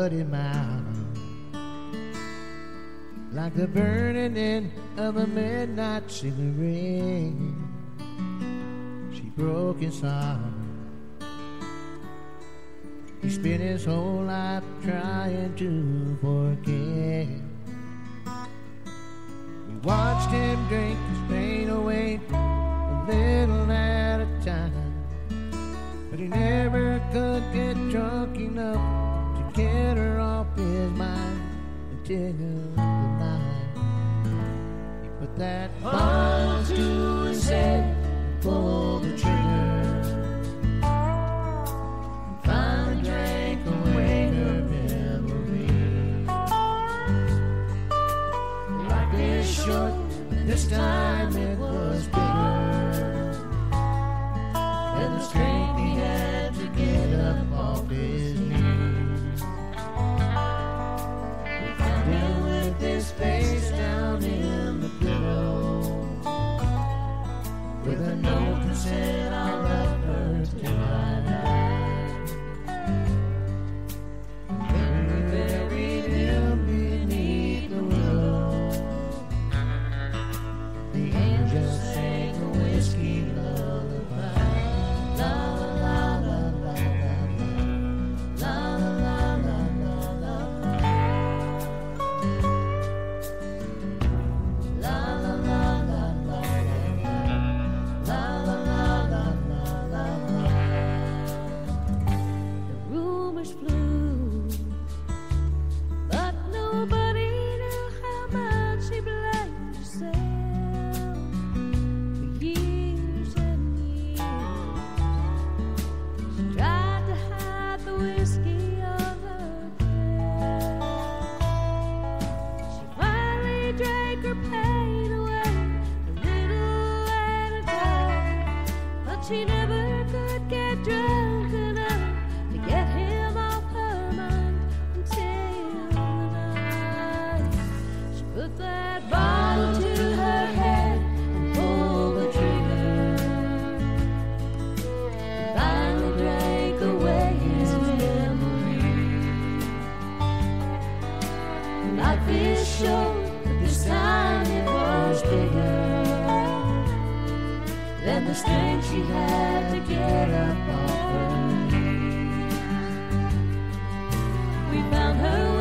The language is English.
put him out. Like the burning end of a midnight cigarette, she broke his heart. He spent his whole life trying to forget. We watched him drink his pain away a little at a time, but he never could get drunk enough to get her off his mind until the night he put that bottle to his head and pulled the trigger. Finally drank away her memory. Life is short, this time it was bigger than the strength he had to get up off his knees. We found him with his face down in the pillow, with a note that said, I love her till I die. Buried him beneath the willow. The angels sang a whiskey lullaby. La la la la la la la la la la la la la la la la. The rumors flew, but nobody knew how much she blamed herself for years and years. She tried to hide the whiskey on her breath. She finally drank her pain away a little at a time, but she never could get drunk enough to get him off her mind until the night she put that bottle to her head and pulled the trigger. Finally drank away his memory. Life is short, but this time it was bigger than the strength she had to get up off her knees. We found her